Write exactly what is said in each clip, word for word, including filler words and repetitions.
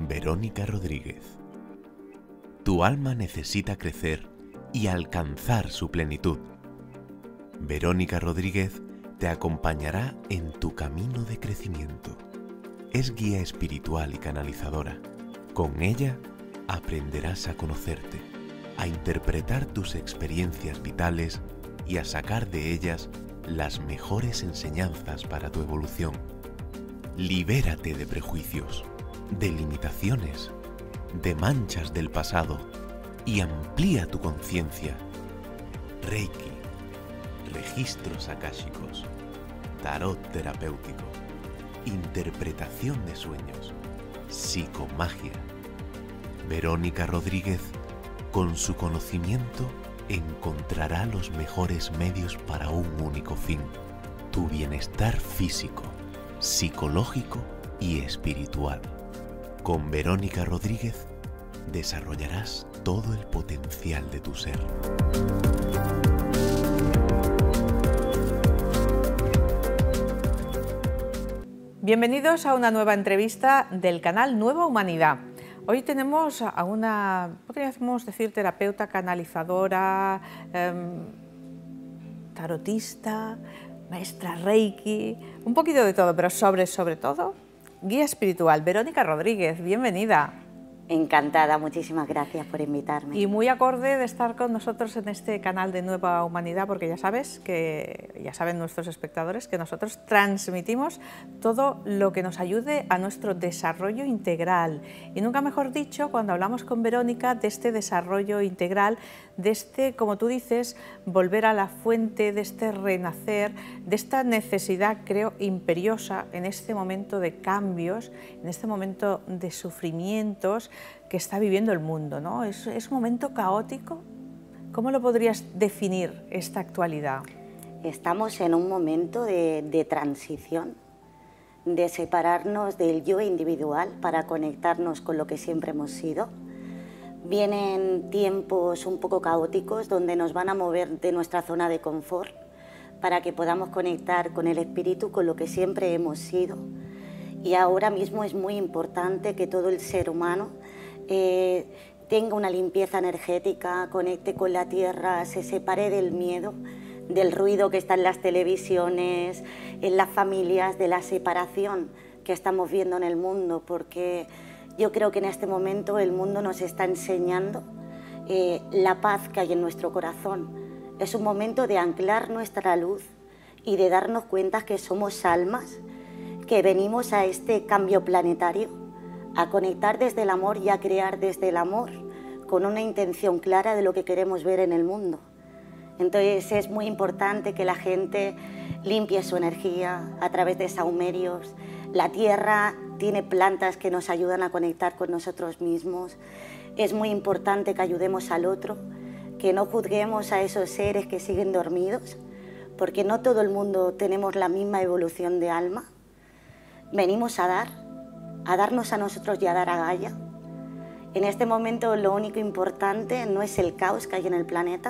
Verónica Rodríguez. Tu alma necesita crecer y alcanzar su plenitud. Verónica Rodríguez te acompañará en tu camino de crecimiento. Es guía espiritual y canalizadora. Con ella aprenderás a conocerte, a interpretar tus experiencias vitales y a sacar de ellas las mejores enseñanzas para tu evolución. Libérate de prejuicios, de limitaciones, de manchas del pasado y amplía tu conciencia. Reiki, registros akáshicos, tarot terapéutico, interpretación de sueños, psicomagia. Verónica Rodríguez, con su conocimiento, encontrará los mejores medios para un único fin: tu bienestar físico, psicológico y espiritual. Con Verónica Rodríguez desarrollarás todo el potencial de tu ser. Bienvenidos a una nueva entrevista del canal Nueva Humanidad. Hoy tenemos a una, podríamos decir, terapeuta, canalizadora, eh, tarotista, maestra Reiki, un poquito de todo, pero sobre, sobre todo, guía espiritual. Verónica Rodríguez, bienvenida. Encantada, muchísimas gracias por invitarme. Y muy acorde de estar con nosotros en este canal de Nueva Humanidad, porque ya sabes que, ya saben nuestros espectadores, que nosotros transmitimos todo lo que nos ayude a nuestro desarrollo integral. Y nunca mejor dicho, cuando hablamos con Verónica de este desarrollo integral, de este, como tú dices, volver a la fuente, de este renacer, de esta necesidad, creo, imperiosa en este momento de cambios, en este momento de sufrimientos que está viviendo el mundo, ¿no? ¿Es, es un momento caótico? ¿Cómo lo podrías definir esta actualidad? Estamos en un momento de, de transición, de separarnos del yo individual para conectarnos con lo que siempre hemos sido. Vienen tiempos un poco caóticos donde nos van a mover de nuestra zona de confort para que podamos conectar con el espíritu, con lo que siempre hemos sido. Y ahora mismo es muy importante que todo el ser humano eh, tenga una limpieza energética, conecte con la tierra, se separe del miedo, del ruido que está en las televisiones, en las familias, de la separación que estamos viendo en el mundo, porque yo creo que en este momento el mundo nos está enseñando eh, la paz que hay en nuestro corazón. Es un momento de anclar nuestra luz y de darnos cuenta que somos almas, que venimos a este cambio planetario, a conectar desde el amor y a crear desde el amor, con una intención clara de lo que queremos ver en el mundo. Entonces es muy importante que la gente limpie su energía a través de sahumerios. La tierra tiene plantas que nos ayudan a conectar con nosotros mismos. Es muy importante que ayudemos al otro, que no juzguemos a esos seres que siguen dormidos, porque no todo el mundo tenemos la misma evolución de alma. Venimos a dar, a darnos a nosotros y a dar a Gaia. En este momento lo único importante no es el caos que hay en el planeta,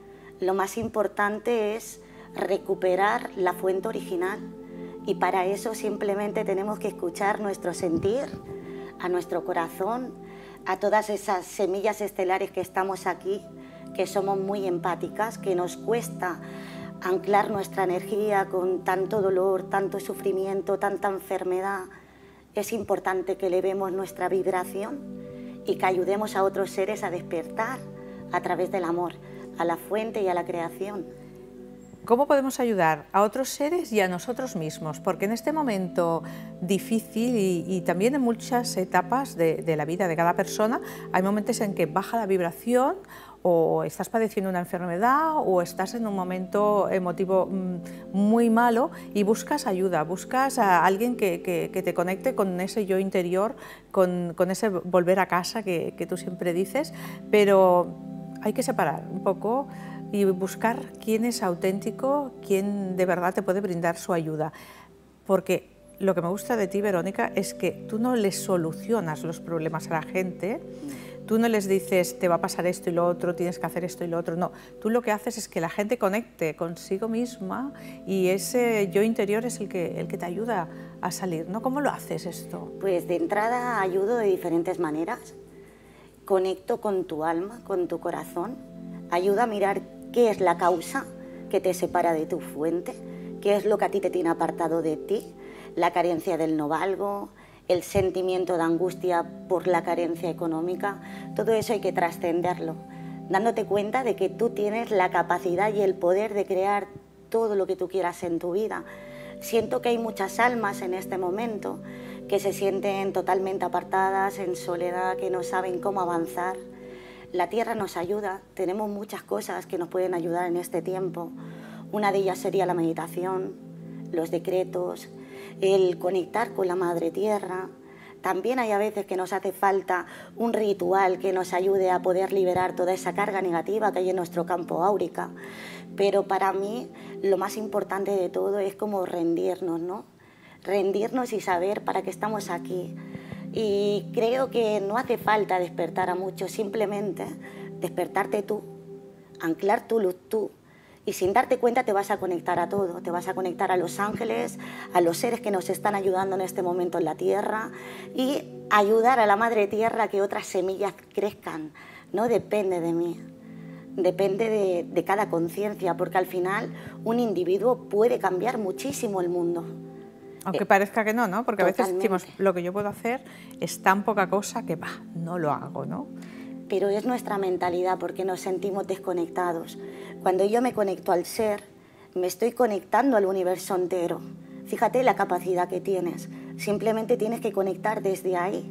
lo más importante es recuperar la fuente original, y para eso simplemente tenemos que escuchar nuestro sentir, a nuestro corazón, a todas esas semillas estelares que estamos aquí, que somos muy empáticas, que nos cuesta anclar nuestra energía con tanto dolor, tanto sufrimiento, tanta enfermedad. Es importante que elevemos nuestra vibración y que ayudemos a otros seres a despertar a través del amor, a la fuente y a la creación. ¿Cómo podemos ayudar a otros seres y a nosotros mismos? Porque en este momento difícil y, y también en muchas etapas de, de la vida de cada persona, hay momentos en que baja la vibración, o estás padeciendo una enfermedad o estás en un momento emotivo muy malo y buscas ayuda, buscas a alguien que, que, que te conecte con ese yo interior, con, con ese volver a casa que, que tú siempre dices, pero hay que separar un poco y buscar quién es auténtico, quién de verdad te puede brindar su ayuda, porque lo que me gusta de ti, Verónica, es que tú no les solucionas los problemas a la gente. Tú no les dices, te va a pasar esto y lo otro, tienes que hacer esto y lo otro, no. Tú lo que haces es que la gente conecte consigo misma y ese yo interior es el que, el que te ayuda a salir, ¿no? ¿Cómo lo haces esto? Pues de entrada ayudo de diferentes maneras. Conecto con tu alma, con tu corazón. Ayuda a mirar qué es la causa que te separa de tu fuente, qué es lo que a ti te tiene apartado de ti, la carencia del no valgo, el sentimiento de angustia por la carencia económica. Todo eso hay que trascenderlo, dándote cuenta de que tú tienes la capacidad y el poder de crear todo lo que tú quieras en tu vida. Siento que hay muchas almas en este momento que se sienten totalmente apartadas, en soledad, que no saben cómo avanzar. La tierra nos ayuda, tenemos muchas cosas que nos pueden ayudar en este tiempo. Una de ellas sería la meditación, los decretos, el conectar con la madre tierra. También hay a veces que nos hace falta un ritual que nos ayude a poder liberar toda esa carga negativa que hay en nuestro campo áurica. Pero para mí lo más importante de todo es como rendirnos, ¿no? Rendirnos y saber para qué estamos aquí. Y creo que no hace falta despertar a muchos, simplemente despertarte tú, anclar tu luz tú. Y sin darte cuenta te vas a conectar a todo, te vas a conectar a los ángeles, a los seres que nos están ayudando en este momento en la tierra y ayudar a la madre tierra a que otras semillas crezcan. No depende de mí, depende de, de cada conciencia, porque al final un individuo puede cambiar muchísimo el mundo. Aunque eh, parezca que no, ¿no? Porque totalmente. A veces decimos, lo que yo puedo hacer es tan poca cosa que, bah, no lo hago, ¿no? Pero es nuestra mentalidad porque nos sentimos desconectados. Cuando yo me conecto al ser, me estoy conectando al universo entero. Fíjate la capacidad que tienes. Simplemente tienes que conectar desde ahí.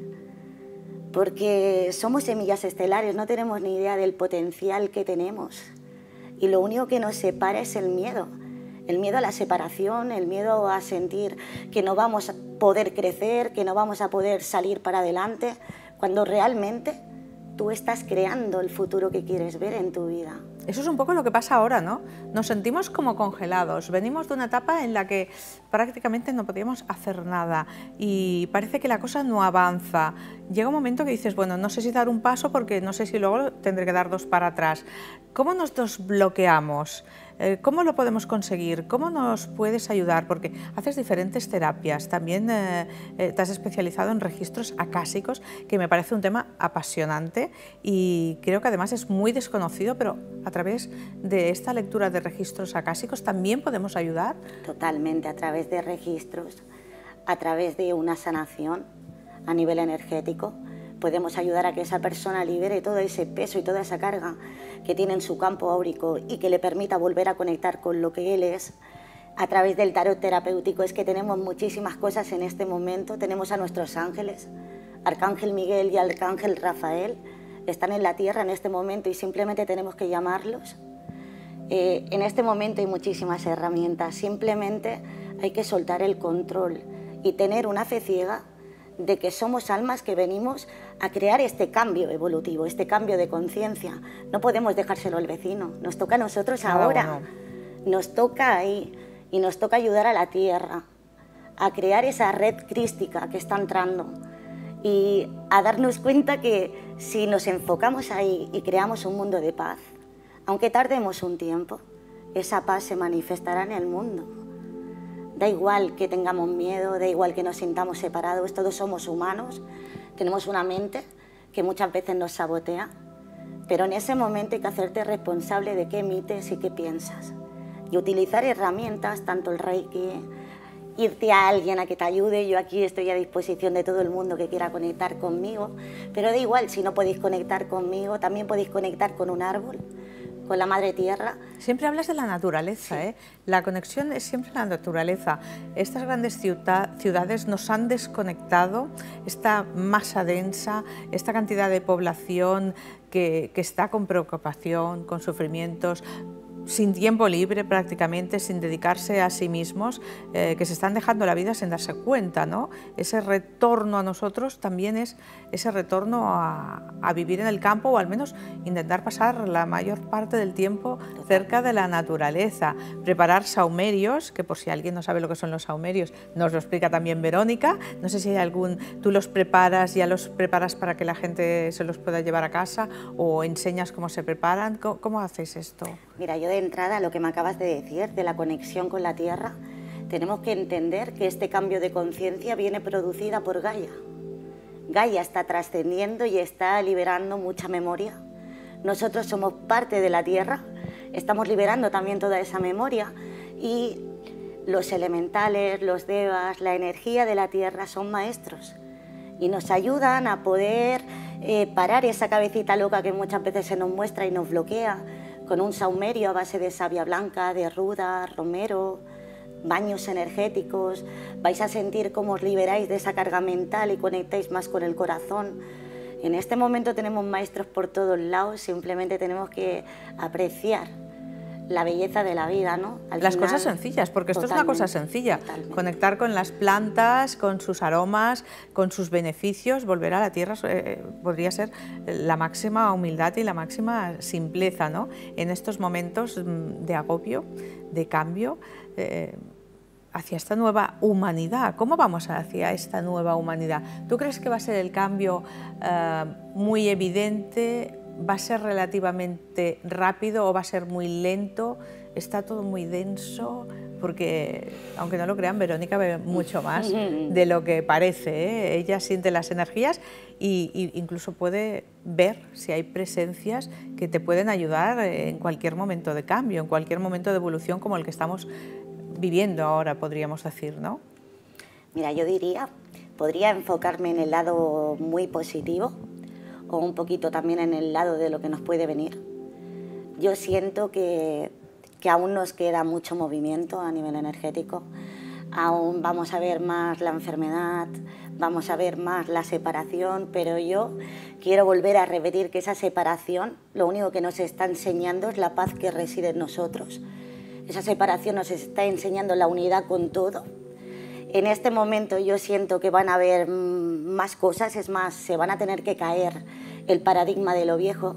Porque somos semillas estelares, no tenemos ni idea del potencial que tenemos. Y lo único que nos separa es el miedo. El miedo a la separación, el miedo a sentir que no vamos a poder crecer, que no vamos a poder salir para adelante, cuando realmente tú estás creando el futuro que quieres ver en tu vida. Eso es un poco lo que pasa ahora, ¿no? Nos sentimos como congelados. Venimos de una etapa en la que prácticamente no podíamos hacer nada y parece que la cosa no avanza. Llega un momento que dices, bueno, no sé si dar un paso porque no sé si luego tendré que dar dos para atrás. ¿Cómo nos desbloqueamos? ¿Cómo lo podemos conseguir? ¿Cómo nos puedes ayudar? Porque haces diferentes terapias, también eh, eh, te has especializado en registros acásicos, que me parece un tema apasionante y creo que además es muy desconocido, pero a través de esta lectura de registros acásicos también podemos ayudar. Totalmente, a través de registros, a través de una sanación a nivel energético, podemos ayudar a que esa persona libere todo ese peso y toda esa carga que tiene en su campo áurico y que le permita volver a conectar con lo que él es. A través del tarot terapéutico es que tenemos muchísimas cosas en este momento. Tenemos a nuestros ángeles, Arcángel Miguel y Arcángel Rafael, están en la tierra en este momento y simplemente tenemos que llamarlos. Eh, en este momento hay muchísimas herramientas, simplemente hay que soltar el control y tener una fe ciega de que somos almas que venimos a crear este cambio evolutivo, este cambio de conciencia. No podemos dejárselo al vecino, nos toca a nosotros ahora, nos toca ahí y nos toca ayudar a la tierra a crear esa red crística que está entrando y a darnos cuenta que si nos enfocamos ahí y creamos un mundo de paz, aunque tardemos un tiempo, esa paz se manifestará en el mundo. Da igual que tengamos miedo, da igual que nos sintamos separados, todos somos humanos, tenemos una mente que muchas veces nos sabotea, pero en ese momento hay que hacerte responsable de qué emites y qué piensas. Y utilizar herramientas, tanto el Reiki, irte a alguien a que te ayude. Yo aquí estoy a disposición de todo el mundo que quiera conectar conmigo, pero da igual, si no podéis conectar conmigo, también podéis conectar con un árbol, con la madre tierra. Siempre hablas de la naturaleza, sí. ¿eh? La conexión es siempre la naturaleza. Estas grandes ciudades nos han desconectado, esta masa densa, esta cantidad de población que, que está con preocupación, con sufrimientos, sin tiempo libre prácticamente, sin dedicarse a sí mismos, eh, que se están dejando la vida sin darse cuenta, ¿no? Ese retorno a nosotros también es ese retorno a, a vivir en el campo o al menos intentar pasar la mayor parte del tiempo cerca de la naturaleza, preparar saumerios, que por si alguien no sabe lo que son los saumerios, nos lo explica también Verónica, no sé si hay algún, tú los preparas, ya los preparas para que la gente se los pueda llevar a casa o enseñas cómo se preparan, ¿cómo, cómo hacéis esto? Mira, yo de entrada, lo que me acabas de decir, de la conexión con la tierra, tenemos que entender que este cambio de conciencia viene producida por Gaia. Gaia está trascendiendo y está liberando mucha memoria. Nosotros somos parte de la Tierra, estamos liberando también toda esa memoria y los elementales, los devas, la energía de la Tierra son maestros y nos ayudan a poder eh, parar esa cabecita loca que muchas veces se nos muestra y nos bloquea con un saumerio a base de savia blanca, de ruda, romero, baños energéticos. Vais a sentir cómo os liberáis de esa carga mental y conectáis más con el corazón. En este momento tenemos maestros por todos lados, simplemente tenemos que apreciar la belleza de la vida, ¿no? Al Las final, cosas sencillas, porque esto es una cosa sencilla. Totalmente. Conectar con las plantas, con sus aromas, con sus beneficios, volver a la tierra eh, podría ser la máxima humildad y la máxima simpleza, ¿no? En estos momentos de agobio, de cambio, eh, hacia esta nueva humanidad. ¿Cómo vamos hacia esta nueva humanidad? ¿Tú crees que va a ser el cambio eh, muy evidente? ¿Va a ser relativamente rápido o va a ser muy lento? ¿Está todo muy denso? Porque, aunque no lo crean, Verónica ve mucho más de lo que parece, ¿eh? Ella siente las energías e incluso puede ver si hay presencias que te pueden ayudar en cualquier momento de cambio, en cualquier momento de evolución como el que estamos viviendo ahora, podríamos decir, ¿no? Mira, yo diría, podría enfocarme en el lado muy positivo, o un poquito también en el lado de lo que nos puede venir. Yo siento que, que aún nos queda mucho movimiento a nivel energético, aún vamos a ver más la enfermedad, vamos a ver más la separación, pero yo quiero volver a repetir que esa separación lo único que nos está enseñando es la paz que reside en nosotros. Esa separación nos está enseñando la unidad con todo. En este momento yo siento que van a haber más cosas, es más, se van a tener que caer el paradigma de lo viejo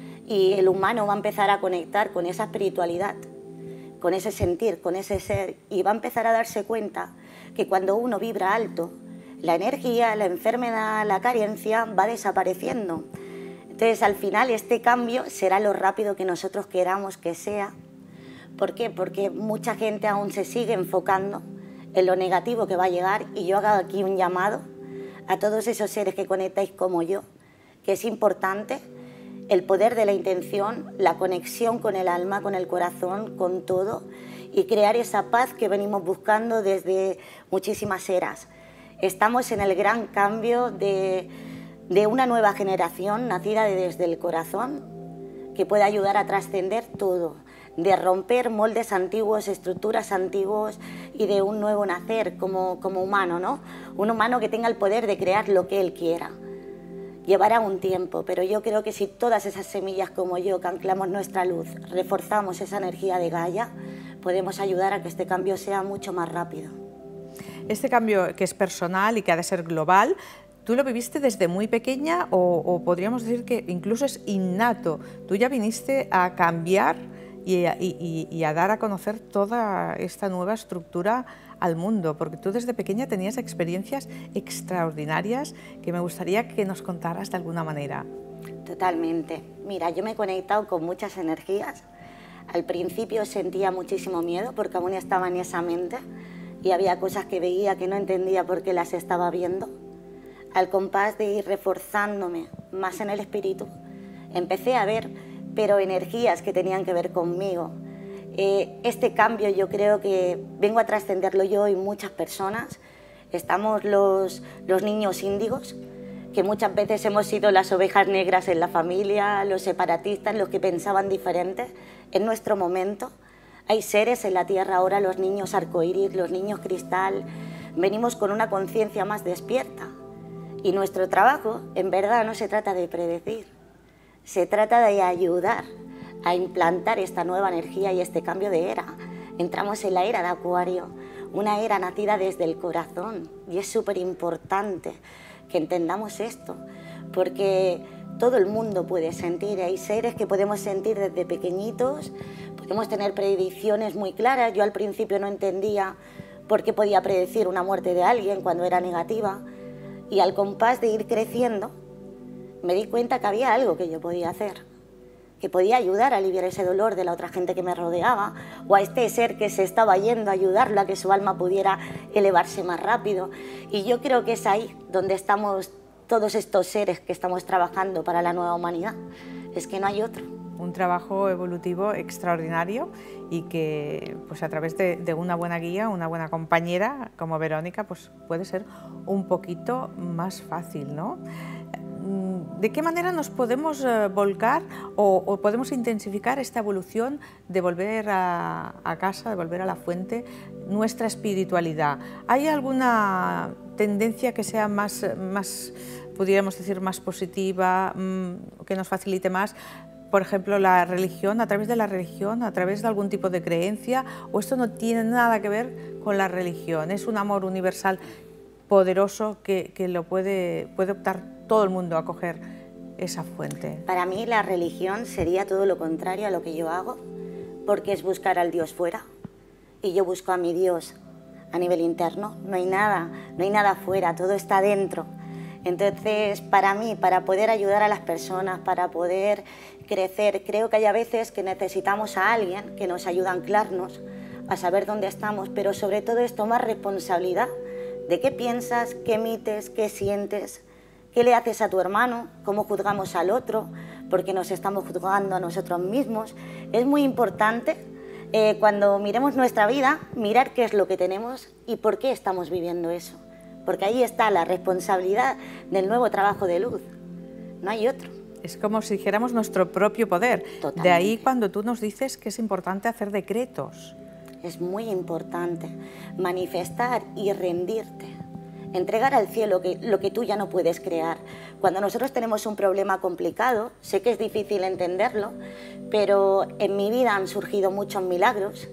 y el humano va a empezar a conectar con esa espiritualidad, con ese sentir, con ese ser, y va a empezar a darse cuenta que cuando uno vibra alto, la energía, la enfermedad, la carencia va desapareciendo. Entonces, al final, este cambio será lo rápido que nosotros queramos que sea. ¿Por qué? Porque mucha gente aún se sigue enfocando en lo negativo que va a llegar, y yo hago aquí un llamado a todos esos seres que conectáis como yo, que es importante el poder de la intención, la conexión con el alma, con el corazón, con todo, y crear esa paz que venimos buscando desde muchísimas eras. Estamos en el gran cambio de, de una nueva generación nacida desde el corazón, que puede ayudar a trascender todo, de romper moldes antiguos, estructuras antiguos y de un nuevo nacer como, como humano, ¿no? Un humano que tenga el poder de crear lo que él quiera. Llevará un tiempo, pero yo creo que si todas esas semillas como yo, que anclamos nuestra luz, reforzamos esa energía de Gaia, podemos ayudar a que este cambio sea mucho más rápido. Este cambio que es personal y que ha de ser global, ¿tú lo viviste desde muy pequeña o, o podríamos decir que incluso es innato? Tú ya viniste a cambiar y a, y, y a dar a conocer toda esta nueva estructura al mundo, porque tú desde pequeña tenías experiencias extraordinarias que me gustaría que nos contaras de alguna manera. Totalmente. Mira, yo me he conectado con muchas energías. Al principio sentía muchísimo miedo porque aún estaba en esa mente y había cosas que veía que no entendía por qué las estaba viendo. Al compás de ir reforzándome más en el espíritu, empecé a ver, pero energías que tenían que ver conmigo. Eh, este cambio yo creo que vengo a trascenderlo yo y muchas personas. Estamos los, los niños índigos, que muchas veces hemos sido las ovejas negras en la familia, los separatistas, los que pensaban diferentes. En nuestro momento hay seres en la tierra ahora, los niños arcoíris, los niños cristal, venimos con una conciencia más despierta. Y nuestro trabajo, en verdad, no se trata de predecir, se trata de ayudar a implantar esta nueva energía y este cambio de era. Entramos en la era de Acuario, una era nacida desde el corazón, y es súper importante que entendamos esto, porque todo el mundo puede sentir, hay seres que podemos sentir desde pequeñitos, podemos tener predicciones muy claras. Yo al principio no entendía por qué podía predecir una muerte de alguien cuando era negativa, y al compás de ir creciendo me di cuenta que había algo que yo podía hacer. que podía ayudar a aliviar ese dolor de la otra gente que me rodeaba, o a este ser que se estaba yendo a ayudarlo a que su alma pudiera elevarse más rápido. Y yo creo que es ahí donde estamos todos estos seres que estamos trabajando para la nueva humanidad. Es que no hay otro. Un trabajo evolutivo extraordinario y que pues a través de, de una buena guía, una buena compañera como Verónica, pues puede ser un poquito más fácil, ¿no? ¿De qué manera nos podemos eh, volcar o, o podemos intensificar esta evolución de volver a, a casa, de volver a la fuente, nuestra espiritualidad? ¿Hay alguna tendencia que sea más, más pudiéramos decir, más positiva, mmm, que nos facilite más? Por ejemplo, la religión, a través de la religión, a través de algún tipo de creencia, o esto no tiene nada que ver con la religión, es un amor universal poderoso que, que lo puede, puede optar todo el mundo a coger esa fuente. Para mí la religión sería todo lo contrario a lo que yo hago, porque es buscar al Dios fuera y yo busco a mi Dios a nivel interno. No hay nada, no hay nada fuera, todo está dentro. Entonces, para mí, para poder ayudar a las personas, para poder crecer, creo que hay a veces que necesitamos a alguien que nos ayude a anclarnos, a saber dónde estamos, pero sobre todo es tomar responsabilidad de qué piensas, qué emites, qué sientes, qué le haces a tu hermano, cómo juzgamos al otro, porque nos estamos juzgando a nosotros mismos. Es muy importante eh, cuando miremos nuestra vida, mirar qué es lo que tenemos y por qué estamos viviendo eso. Porque ahí está la responsabilidad del nuevo trabajo de luz, no hay otro. Es como si dijéramos nuestro propio poder. Totalmente. De ahí cuando tú nos dices que es importante hacer decretos. Es muy importante manifestar y rendirte, entregar al cielo que, lo que tú ya no puedes crear. Cuando nosotros tenemos un problema complicado, sé que es difícil entenderlo, pero en mi vida han surgido muchos milagros.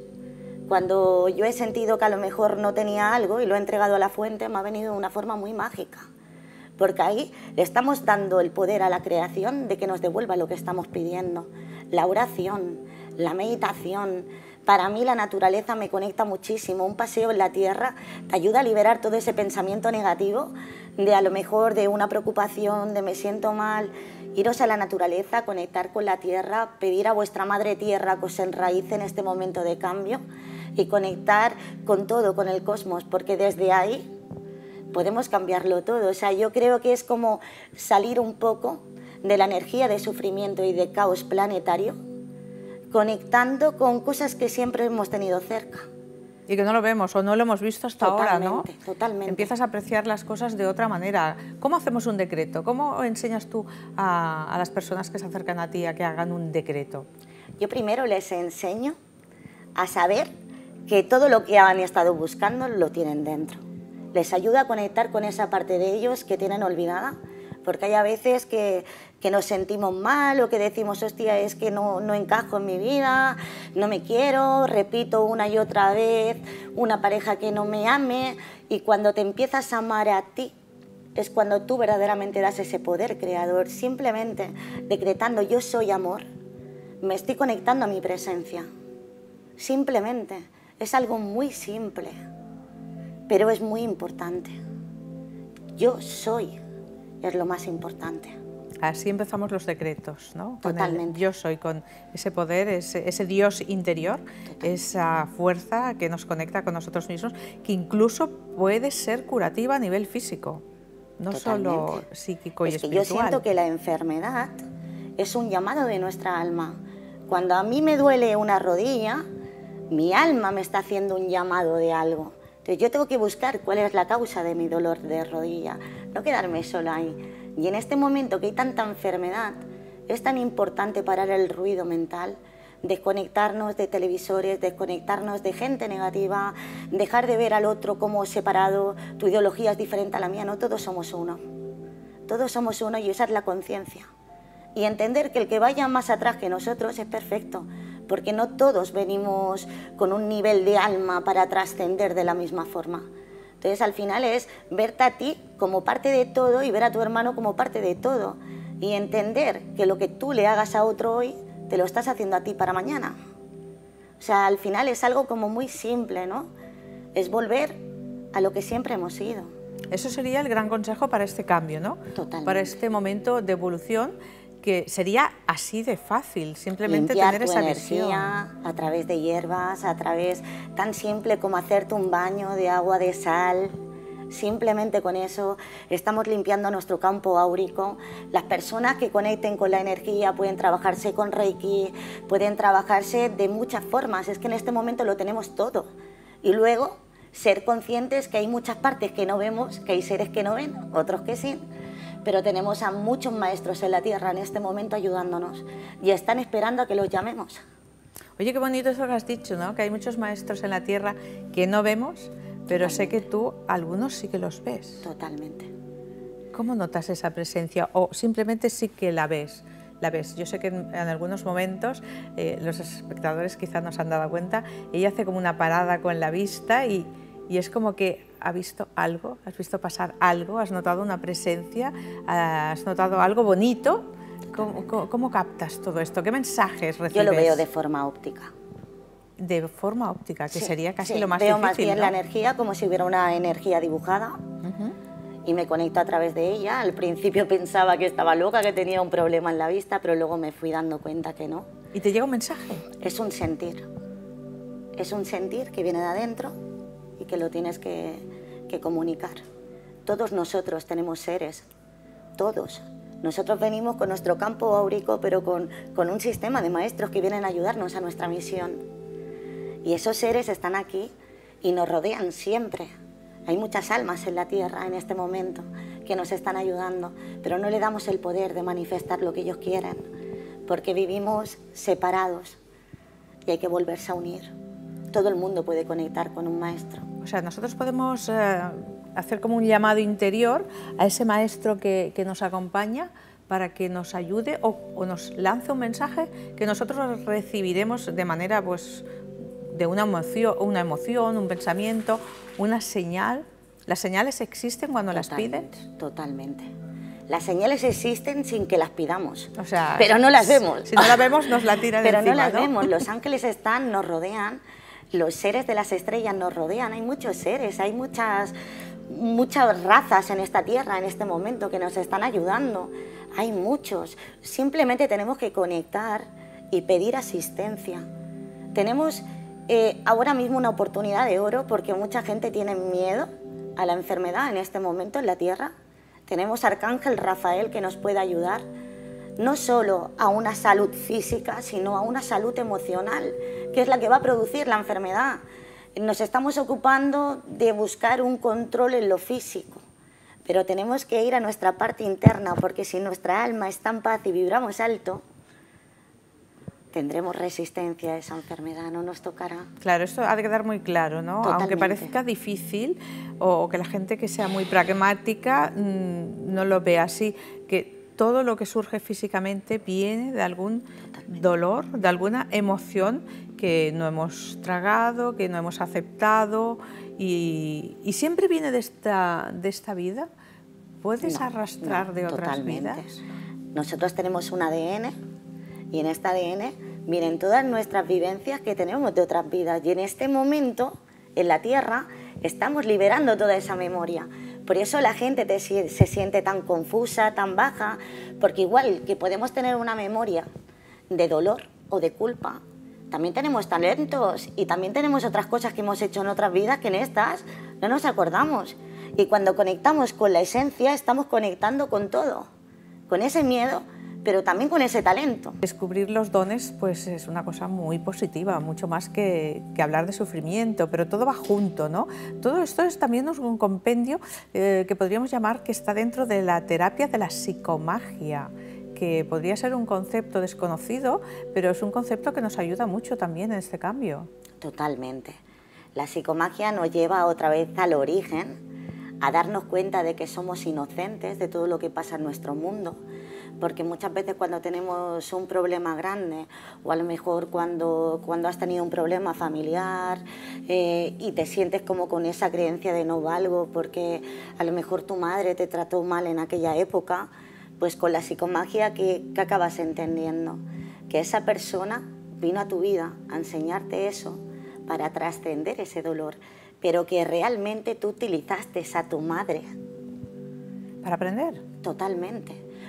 Cuando yo he sentido que a lo mejor no tenía algo y lo he entregado a la fuente, me ha venido de una forma muy mágica. Porque ahí le estamos dando el poder a la creación de que nos devuelva lo que estamos pidiendo. La oración, la meditación. Para mí la naturaleza me conecta muchísimo. Un paseo en la tierra te ayuda a liberar todo ese pensamiento negativo, de a lo mejor de una preocupación, de me siento mal. Iros a la naturaleza, conectar con la tierra, pedir a vuestra madre tierra que os enraíce en este momento de cambio y conectar con todo, con el cosmos, porque desde ahí podemos cambiarlo todo. O sea, yo creo que es como salir un poco de la energía de sufrimiento y de caos planetario, conectando con cosas que siempre hemos tenido cerca. Y que no lo vemos o no lo hemos visto hasta ahora, ¿no? Totalmente, totalmente. Empiezas a apreciar las cosas de otra manera. ¿Cómo hacemos un decreto? ¿Cómo enseñas tú a, a las personas que se acercan a ti a que hagan un decreto? Yo primero les enseño a saber que todo lo que han estado buscando lo tienen dentro. Les ayuda a conectar con esa parte de ellos que tienen olvidada, porque hay a veces que, que nos sentimos mal o que decimos, hostia, es que no, no encajo en mi vida, no me quiero, repito una y otra vez, una pareja que no me ame, y cuando te empiezas a amar a ti, es cuando tú verdaderamente das ese poder creador. Simplemente decretando yo soy amor, me estoy conectando a mi presencia. Simplemente, es algo muy simple, pero es muy importante. Yo soy. Es lo más importante. Así empezamos los decretos, ¿no? Con Totalmente. el yo soy, con ese poder, ese, ese Dios interior, Totalmente. Esa fuerza que nos conecta con nosotros mismos, que incluso puede ser curativa a nivel físico, no Totalmente. Solo psíquico y es espiritual. Que yo siento que la enfermedad es un llamado de nuestra alma. Cuando a mí me duele una rodilla, mi alma me está haciendo un llamado de algo. Entonces yo tengo que buscar cuál es la causa de mi dolor de rodilla, no quedarme sola ahí. Y en este momento que hay tanta enfermedad, es tan importante parar el ruido mental, desconectarnos de televisores, desconectarnos de gente negativa, dejar de ver al otro como separado, tu ideología es diferente a la mía, no, todos somos uno. Todos somos uno y esa es la conciencia. Y entender que el que vaya más atrás que nosotros es perfecto, porque no todos venimos con un nivel de alma para trascender de la misma forma. Entonces, al final es verte a ti como parte de todo y ver a tu hermano como parte de todo. Y entender que lo que tú le hagas a otro hoy, te lo estás haciendo a ti para mañana. O sea, al final es algo como muy simple, ¿no? Es volver a lo que siempre hemos sido. Eso sería el gran consejo para este cambio, ¿no? Totalmente. Para este momento de evolución, que sería así de fácil, simplemente limpiar tener tu esa energía visión. a través de hierbas, a través tan simple como hacerte un baño de agua de sal. Simplemente con eso estamos limpiando nuestro campo áurico. Las personas que conecten con la energía pueden trabajarse con Reiki, pueden trabajarse de muchas formas. Es que en este momento lo tenemos todo. Y luego ser conscientes que hay muchas partes que no vemos, que hay seres que no ven, otros que sí. Pero tenemos a muchos maestros en la Tierra en este momento ayudándonos y están esperando a que los llamemos. Oye, qué bonito eso que has dicho, ¿no? Que hay muchos maestros en la Tierra que no vemos, pero sé que tú, algunos sí que los ves. Totalmente. ¿Cómo notas esa presencia? O simplemente sí que la ves. La ves. Yo sé que en, en algunos momentos, eh, los espectadores quizás nos han dado cuenta, ella hace como una parada con la vista y, y es como que ha visto algo, has visto pasar algo, has notado una presencia, has notado algo bonito. ¿Cómo, cómo, cómo captas todo esto? ¿Qué mensajes recibes? Yo lo veo de forma óptica. De forma óptica, que Sí, sería casi sí. lo más Veo difícil, más bien ¿no? la energía como si hubiera una energía dibujada. Uh-huh. Y me conecto a través de ella. Al principio pensaba que estaba loca, que tenía un problema en la vista, pero luego me fui dando cuenta que no. ¿Y te llega un mensaje? Es un sentir. Es un sentir que viene de adentro y que lo tienes que, que comunicar. Todos nosotros tenemos seres, todos. Nosotros venimos con nuestro campo áurico, pero con, con un sistema de maestros que vienen a ayudarnos a nuestra misión. Y esos seres están aquí y nos rodean siempre. Hay muchas almas en la Tierra en este momento que nos están ayudando, pero no le damos el poder de manifestar lo que ellos quieren, porque vivimos separados y hay que volverse a unir. Todo el mundo puede conectar con un maestro. O sea, nosotros podemos eh, hacer como un llamado interior a ese maestro que, que nos acompaña para que nos ayude o, o nos lance un mensaje que nosotros recibiremos de manera, pues, de una emoción, una emoción, un pensamiento, una señal. ¿Las señales existen cuando Totalmente, las pides? Totalmente. Las señales existen sin que las pidamos, o sea, pero no las vemos. Si no las vemos, nos la tiran Pero encima, no las ¿no? vemos, los ángeles están, nos rodean, los seres de las estrellas nos rodean, hay muchos seres, hay muchas, muchas razas en esta tierra en este momento que nos están ayudando, hay muchos. Simplemente tenemos que conectar y pedir asistencia. Tenemos eh, ahora mismo una oportunidad de oro porque mucha gente tiene miedo a la enfermedad en este momento en la tierra. Tenemos a Arcángel Rafael que nos puede ayudar no solo a una salud física, sino a una salud emocional, que es la que va a producir la enfermedad. Nos estamos ocupando de buscar un control en lo físico, pero tenemos que ir a nuestra parte interna, porque si nuestra alma está en paz y vibramos alto, tendremos resistencia a esa enfermedad, no nos tocará. Claro, esto ha de quedar muy claro, ¿no? Totalmente. Aunque parezca difícil o, o que la gente que sea muy pragmática mmm, no lo vea así, que todo lo que surge físicamente viene de algún Totalmente. dolor, de alguna emoción que no hemos tragado, que no hemos aceptado y, y siempre viene de esta, de esta vida. ¿Puedes no, arrastrar no, de otras totalmente. vidas? Nosotros tenemos un A D N y en este A D N vienen todas nuestras vivencias que tenemos de otras vidas y en este momento, en la Tierra, estamos liberando toda esa memoria. Por eso la gente te, se siente tan confusa, tan baja, porque igual que podemos tener una memoria de dolor o de culpa, también tenemos talentos y también tenemos otras cosas que hemos hecho en otras vidas que en estas no nos acordamos. Y cuando conectamos con la esencia, estamos conectando con todo, con ese miedo, pero también con ese talento. Descubrir los dones pues es una cosa muy positiva, mucho más que, que hablar de sufrimiento, pero todo va junto, ¿no? Todo esto es también un compendio eh, que podríamos llamar que está dentro de la terapia de la psicomagia, que podría ser un concepto desconocido, pero es un concepto que nos ayuda mucho también en este cambio. Totalmente. La psicomagia nos lleva otra vez al origen, a darnos cuenta de que somos inocentes de todo lo que pasa en nuestro mundo, porque muchas veces cuando tenemos un problema grande o a lo mejor cuando, cuando has tenido un problema familiar eh, y te sientes como con esa creencia de no valgo porque a lo mejor tu madre te trató mal en aquella época, pues con la psicomagia que, que acabas entendiendo que esa persona vino a tu vida a enseñarte eso para trascender ese dolor, pero que realmente tú utilizaste a tu madre. ¿Para aprender? Totalmente.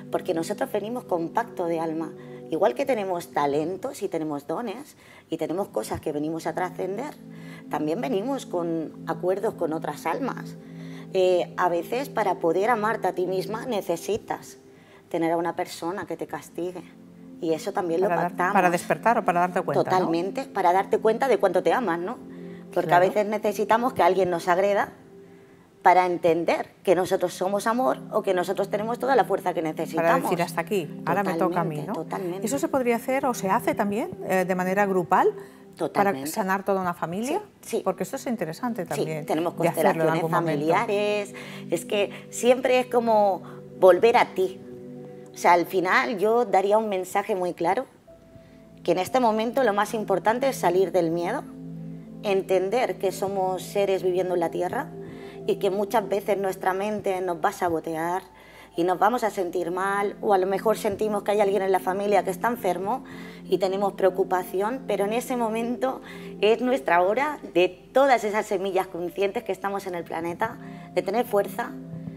porque nosotros venimos con pacto de alma. Igual que tenemos talentos y tenemos dones y tenemos cosas que venimos a trascender, también venimos con acuerdos con otras almas. Eh, a veces para poder amarte a ti misma necesitas tener a una persona que te castigue. Y eso también para lo dar, pactamos. Para despertar o para darte cuenta, Totalmente, ¿no? Para darte cuenta de cuánto te amas, ¿no? Porque claro, a veces necesitamos que alguien nos agreda para entender que nosotros somos amor o que nosotros tenemos toda la fuerza que necesitamos. Para decir hasta aquí, ahora me toca a mí, ¿no? Totalmente. ¿Eso se podría hacer o se hace también eh, de manera grupal? Totalmente. ¿Para sanar toda una familia? Sí, sí. Porque esto es interesante también. Sí, tenemos constelaciones familiares. Momento. Es que siempre es como volver a ti. O sea, al final yo daría un mensaje muy claro, que en este momento lo más importante es salir del miedo, entender que somos seres viviendo en la Tierra y que muchas veces nuestra mente nos va a sabotear y nos vamos a sentir mal, o a lo mejor sentimos que hay alguien en la familia que está enfermo y tenemos preocupación, pero en ese momento es nuestra hora de todas esas semillas conscientes que estamos en el planeta, de tener fuerza,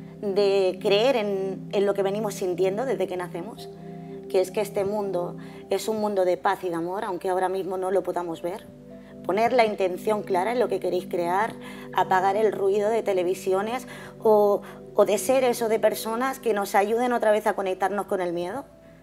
de creer en, en lo que venimos sintiendo desde que nacemos, que es que este mundo es un mundo de paz y de amor, aunque ahora mismo no lo podamos ver. Poner la intención clara en lo que queréis crear, apagar el ruido de televisiones o, o de seres o de personas que nos ayuden otra vez a conectarnos con el miedo.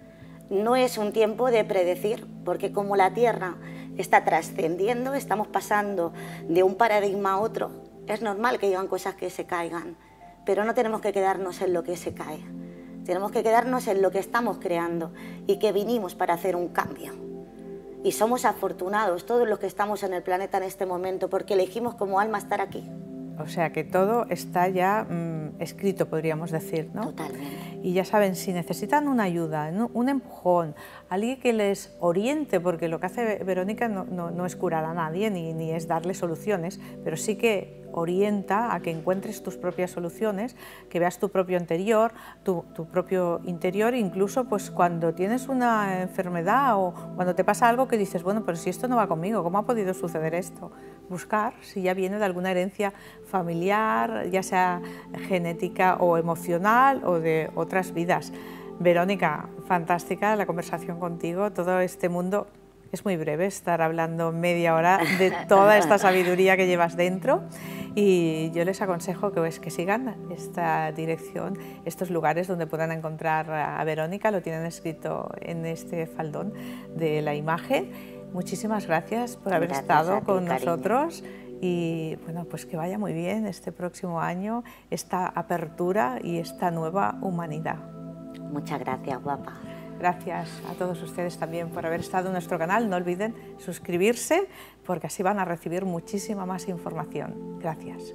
No es un tiempo de predecir, porque como la Tierra está trascendiendo, estamos pasando de un paradigma a otro, es normal que digan cosas que se caigan, pero no tenemos que quedarnos en lo que se cae. Tenemos que quedarnos en lo que estamos creando y que vinimos para hacer un cambio. Y somos afortunados todos los que estamos en el planeta en este momento porque elegimos como alma estar aquí. O sea que todo está ya mmm, escrito, podríamos decir, ¿no? Totalmente. Y ya saben, si necesitan una ayuda, un empujón, alguien que les oriente, porque lo que hace Verónica no, no, no es curar a nadie ni, ni es darle soluciones, pero sí que orienta a que encuentres tus propias soluciones, que veas tu propio interior, tu, tu propio interior, incluso pues cuando tienes una enfermedad o cuando te pasa algo que dices, bueno, pero si esto no va conmigo, ¿cómo ha podido suceder esto? Buscar si ya viene de alguna herencia familiar, ya sea genética o emocional o de otras vidas. Verónica, fantástica la conversación contigo, todo este mundo. Es muy breve estar hablando media hora de toda esta sabiduría que llevas dentro y yo les aconsejo que, pues, que sigan esta dirección, estos lugares donde puedan encontrar a Verónica, lo tienen escrito en este faldón de la imagen. Muchísimas gracias por haber gracias estado ti, con cariño. nosotros y bueno, pues que vaya muy bien este próximo año, esta apertura y esta nueva humanidad. Muchas gracias, guapa. Gracias a todos ustedes también por haber estado en nuestro canal. No olviden suscribirse porque así van a recibir muchísima más información. Gracias.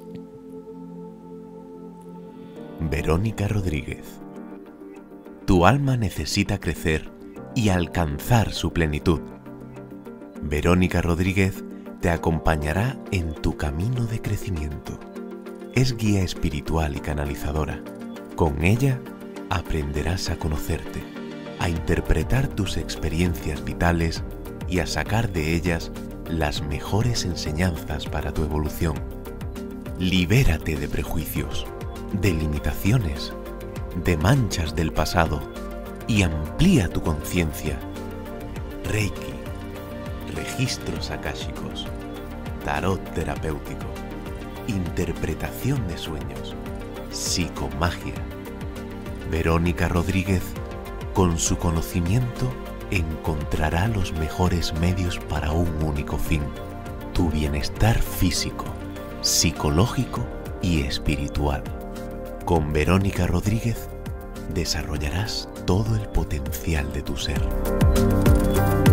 Verónica Rodríguez. Tu alma necesita crecer y alcanzar su plenitud. Verónica Rodríguez te acompañará en tu camino de crecimiento. Es guía espiritual y canalizadora. Con ella aprenderás a conocerte, a interpretar tus experiencias vitales y a sacar de ellas las mejores enseñanzas para tu evolución. Libérate de prejuicios, de limitaciones, de manchas del pasado y amplía tu conciencia. Reiki, registros akáshicos, tarot terapéutico, interpretación de sueños, psicomagia. Verónica Rodríguez, con su conocimiento, encontrará los mejores medios para un único fin: tu bienestar físico, psicológico y espiritual. Con Verónica Rodríguez desarrollarás todo el potencial de tu ser.